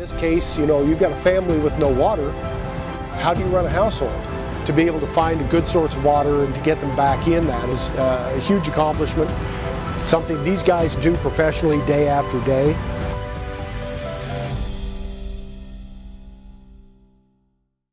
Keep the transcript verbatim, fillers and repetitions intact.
guy's case, you know, you've got a family with no water. How do you run a household? To be able to find a good source of water and to get them back in, that is uh, a huge accomplishment. Something these guys do professionally day after day.